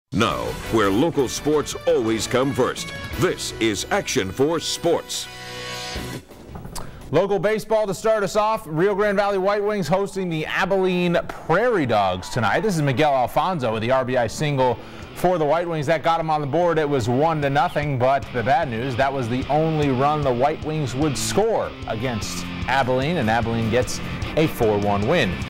Now, where local sports always come first, this is Action Force Sports. Local baseball to start us off. Rio Grande Valley WhiteWings hosting the Abilene Prairie Dogs tonight. This is Miguel Alfonso with the RBI single for the WhiteWings. That got him on the board. It was 1-0, but the bad news, that was the only run the WhiteWings would score against Abilene, and Abilene gets a 4-1 win.